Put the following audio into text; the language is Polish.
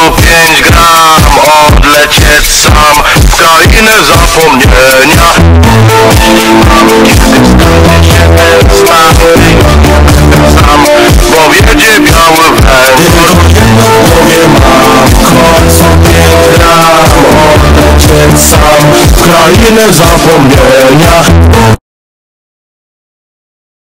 5 gram, odlecieć sam w krainę zapomnienia. Kiedy stanie się sam, bo wiedzie biały węgiel. Jedno w głowie mam, co 5 gram, odlecieć sam w krainę zapomnienia.